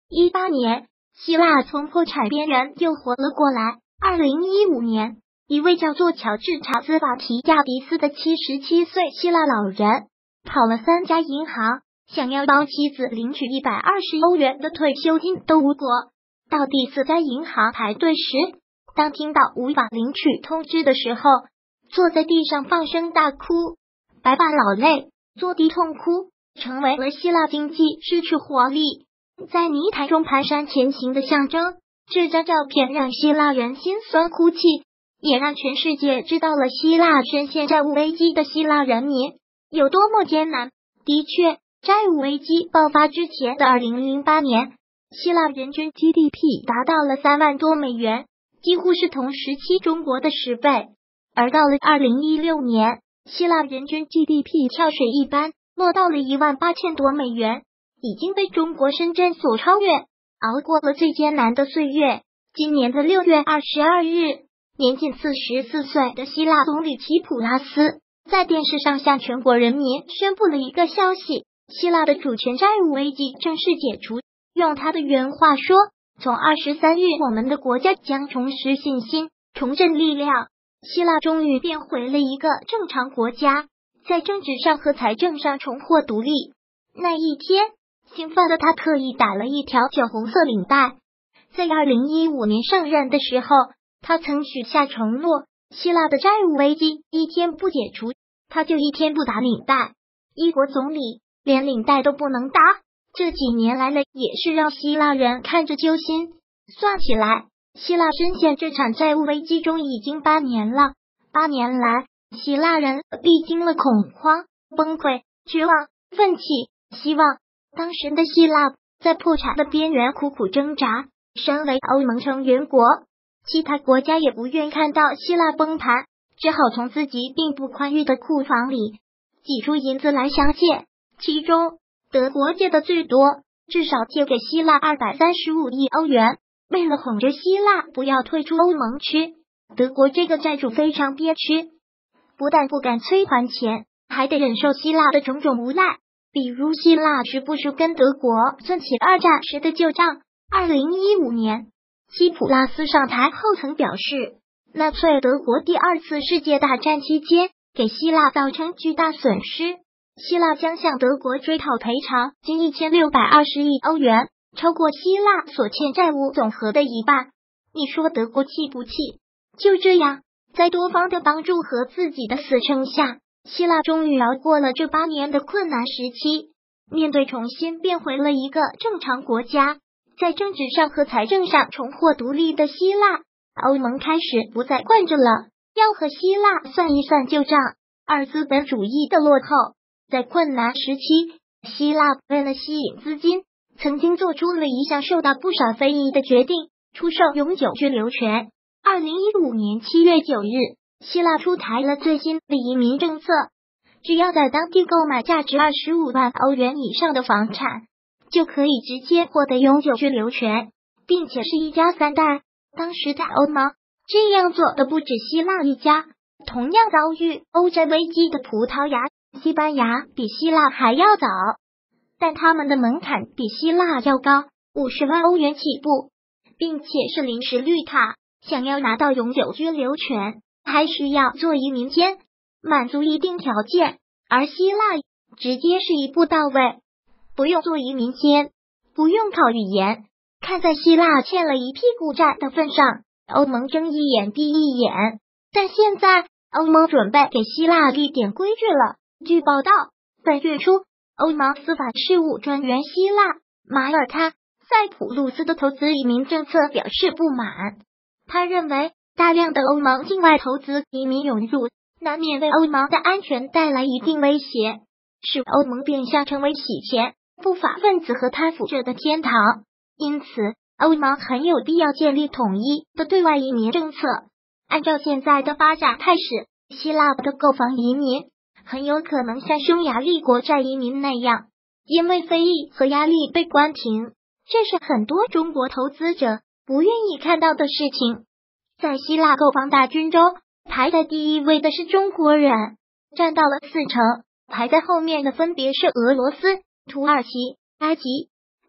18年，希腊从破产边缘又活了过来。2015年，一位叫做乔治·查兹瓦提亚迪斯的77岁希腊老人跑了3家银行，想要帮妻子领取120欧元的退休金都无果。到第4家银行排队时，当听到无法领取通知的时候，坐在地上放声大哭，白把老泪，坐地痛哭，成为了希腊经济失去活力，在泥潭中蹒跚前行的象征。这张照片让希腊人心酸哭泣，也让全世界知道了希腊深陷债务危机的希腊人民有多么艰难。的确，债务危机爆发之前的2008年，希腊人均 GDP 达到了3万多美元，几乎是同时期中国的10倍。而到了2016年，希腊人均 GDP 跳水一般，落到了18000多美元，已经被中国深圳所超越，熬过了最艰难的岁月。今年的6月22日，年仅44岁的希腊总理齐普拉斯在电视上向全国人民宣布了一个消息：希腊的主权债务危机正式解除。用他的原话说，从23日，我们的国家将重拾信心，重振力量。希腊终于变回了一个正常国家，在政治上和财政上重获独立。那一天，兴奋的他特意打了一条酒红色领带。在2015年上任的时候，他曾许下承诺，希腊的债务危机一天不解除，他就一天不打领带。一国总理连领带都不能打，这几年来了也是让希腊人看着揪心。算起来，希腊深陷这场债务危机中已经8年了。8年来，希腊人历经了恐慌、崩溃、绝望、奋起、希望。当时的希腊在破产的边缘苦苦挣扎。身为欧盟成员国，其他国家也不愿看到希腊崩盘，只好从自己并不宽裕的库房里挤出银子来相借。其中，德国借的最多，至少借给希腊235亿欧元。为了哄着希腊不要退出欧盟区，德国这个债主非常憋屈，不但不敢催还钱，还得忍受希腊的种种无赖。比如希腊时不时跟德国算起2战时的旧账。2015年，齐普拉斯上台后曾表示，纳粹德国第2次世界大战期间给希腊造成巨大损失，希腊将向德国追讨赔偿近1620亿欧元，超过希腊所欠债务总和的1半。你说德国气不气？就这样，在多方的帮助和自己的死撑下，希腊终于熬过了这8年的困难时期。面对重新变回了一个正常国家，在政治上和财政上重获独立的希腊，欧盟开始不再惯着了，要和希腊算一算旧账。二资本主义的落后，在困难时期，希腊为了吸引资金，曾经做出了一项受到不少非议的决定，出售永久居留权。2015年7月9日，希腊出台了最新的移民政策，只要在当地购买价值25万欧元以上的房产，就可以直接获得永久居留权，并且是一家3代。当时在欧盟，这样做的不止希腊一家，同样遭遇欧债危机的葡萄牙、西班牙比希腊还要早，但他们的门槛比希腊要高，50万欧元起步，并且是临时绿卡。想要拿到永久居留权，还需要做移民签，满足一定条件，而希腊直接是一步到位，不用做移民签，不用考语言。看在希腊欠了一屁股债的份上，欧盟睁一眼闭一眼。但现在欧盟准备给希腊立点规矩了。据报道，本月初，欧盟司法事务专员希腊、马耳他、塞浦路斯的投资移民政策表示不满。他认为，大量的欧盟境外投资移民涌入，难免为欧盟的安全带来一定威胁，使欧盟变相成为洗钱、不法分子和贪腐者的天堂。因此，欧盟很有必要建立统一的对外移民政策。按照现在的发展态势，希腊的购房移民很有可能像匈牙利国债移民那样，因为非议和压力被关停。这是很多中国投资者不愿意看到的事情。在希腊购房大军中，排在第一位的是中国人，占到了40%，排在后面的分别是俄罗斯、土耳其、埃及、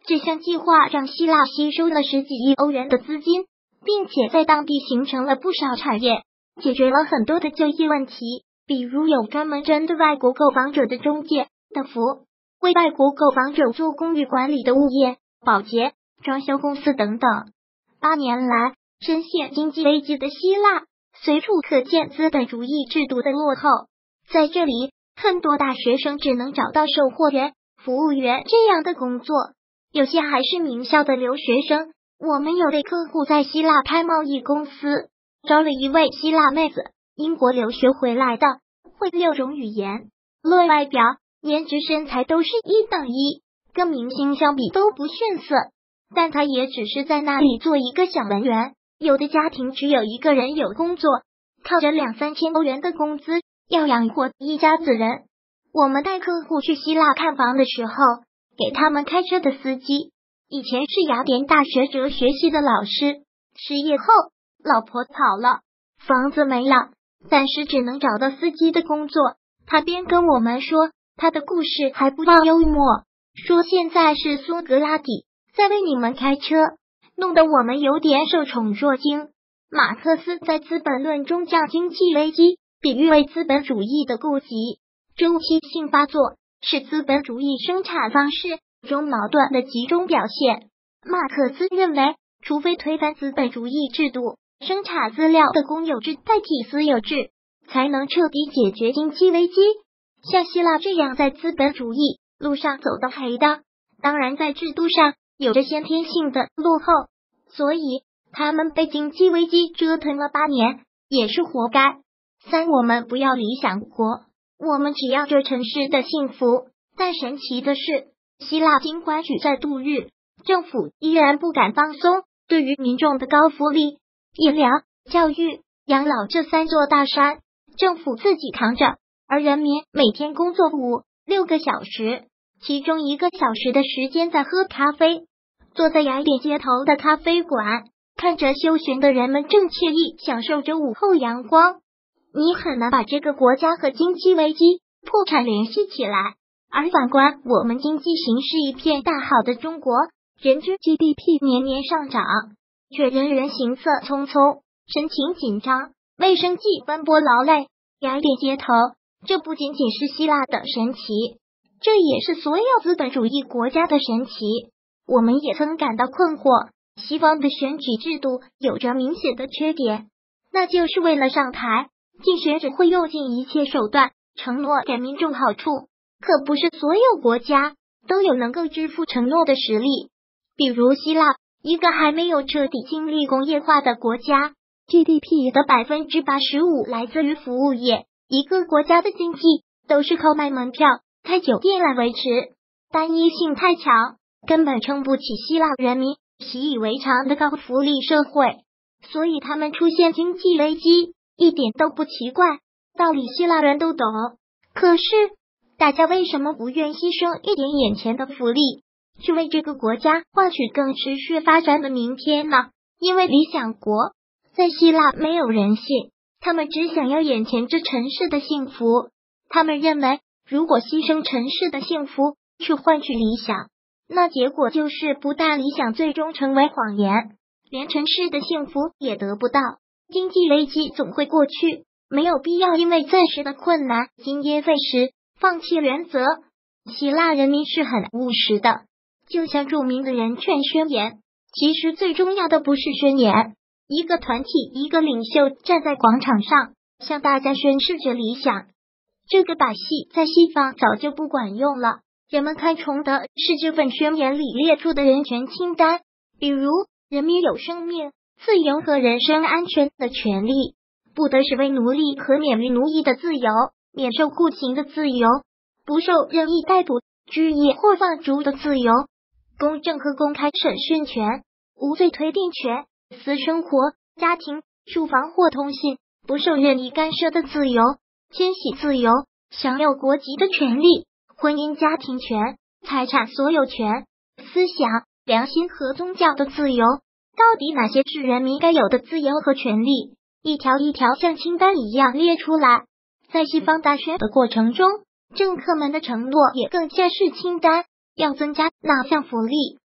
这项计划让希腊吸收了10几亿欧元的资金，并且在当地形成了不少产业，解决了很多的就业问题，比如有专门针对外国购房者的中介的服务，为外国购房者做公寓管理的物业、保洁、装修公司等等。8年来，深陷经济危机的希腊，随处可见资本主义制度的落后。在这里，很多大学生只能找到售货员、服务员这样的工作，有些还是名校的留学生。我们有位客户在希腊开贸易公司，招了一位希腊妹子，英国留学回来的，会6种语言，论外表、颜值、身材都是1等1，跟明星相比都不逊色。但她也只是在那里做一个小文员，有的家庭只有一个人有工作，靠着2-3千欧元的工资要养活一家子人。我们带客户去希腊看房的时候，给他们开车的司机以前是雅典大学哲学系的老师，失业后老婆跑了，房子没了，暂时只能找到司机的工作。他边跟我们说他的故事还不忘幽默，说现在是苏格拉底在为你们开车，弄得我们有点受宠若惊。马克思在《资本论》中将经济危机比喻为资本主义的痼疾，周期性发作是资本主义生产方式中矛盾的集中表现。马克思认为，除非推翻资本主义制度，生产资料的公有制代替私有制，才能彻底解决经济危机。像希腊这样在资本主义路上走到黑的，当然在制度上有着先天性的落后，所以他们被经济危机折腾了8年，也是活该。3，我们不要理想国，我们只要这城市的幸福。但神奇的是，希腊尽管举债度日，政府依然不敢放松对于民众的高福利、医疗、教育、养老这3座大山，政府自己扛着，而人民每天工作5-6个小时，其中1个小时的时间在喝咖啡，坐在雅典街头的咖啡馆，看着休闲的人们正惬意享受着午后阳光。你很难把这个国家和经济危机、破产联系起来。而反观我们经济形势一片大好的中国，人均 GDP 年年上涨，却人人行色匆匆，神情紧张，卫生计奔波劳累。雅典街头，这不仅仅是希腊的神奇，这也是所有资本主义国家的神奇。我们也曾感到困惑，西方的选举制度有着明显的缺点，那就是为了上台，竞选者会用尽一切手段承诺给民众好处，可不是所有国家都有能够支付承诺的实力。比如希腊，一个还没有彻底经历工业化的国家， GDP 的 85% 来自于服务业，一个国家的经济都是靠卖门票、开酒店来维持，单一性太强，根本撑不起希腊人民习以为常的高福利社会，所以他们出现经济危机一点都不奇怪，道理希腊人都懂。可是大家为什么不愿牺牲一点眼前的福利，去为这个国家换取更持续发展的明天呢？因为理想国在希腊没有人性，他们只想要眼前这城市的幸福。他们认为，如果牺牲城市的幸福去换取理想，那结果就是不但理想最终成为谎言，连城市的幸福也得不到。经济危机总会过去，没有必要因为暂时的困难今夜废食，放弃原则。希腊人民是很务实的，就像著名的人权宣言，其实最重要的不是宣言，一个团体一个领袖站在广场上向大家宣示着理想。这个把戏在西方早就不管用了，人们看重的是这份宣言里列出的人权清单，比如人民有生命、自由和人身安全的权利，不得使为奴隶和免于奴役的自由，免受酷刑的自由，不受任意逮捕、拘役或放逐的自由，公正和公开审讯权、无罪推定权、私生活、家庭、住房或通信不受任意干涉的自由、迁徙自由、享有国籍的权利、婚姻家庭权、财产所有权、思想、良心和宗教的自由。到底哪些是人民该有的自由和权利？一条一条像清单一样列出来。在西方大选的过程中，政客们的承诺也更像是清单，要增加哪项福利，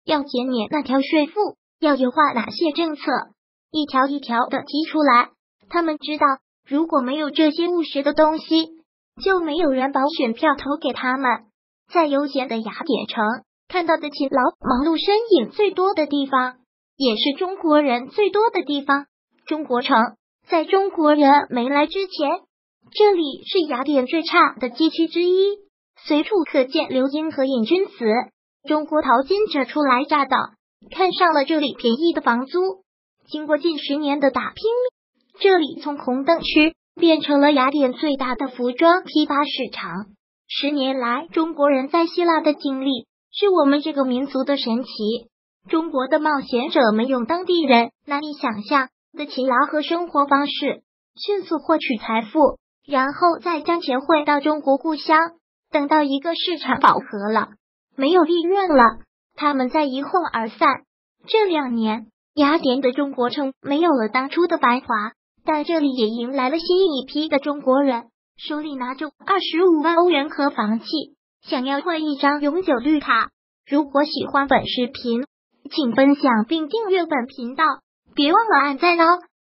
要减免那条税负，要优化哪些政策，一条一条的提出来。他们知道，如果没有这些务实的东西，就没有人把选票投给他们。在悠闲的雅典城，看到的勤劳忙碌身影最多的地方，也是中国人最多的地方。中国城，在中国人没来之前，这里是雅典最差的地区之一，随处可见流金和瘾君子。中国淘金者初来乍到，看上了这里便宜的房租。经过近10年的打拼，这里从红灯区变成了雅典最大的服装批发市场。10年来，中国人在希腊的经历是我们这个民族的神奇。中国的冒险者们用当地人难以想象的勤劳和生活方式，迅速获取财富，然后再将钱汇到中国故乡。等到一个市场饱和了，没有利润了，他们再一哄而散。这2年，雅典的中国城没有了当初的繁华，但这里也迎来了新一批的中国人，手里拿着25万欧元和房契，想要换一张永久绿卡。如果喜欢本视频，请分享并订阅本频道，别忘了按赞哦。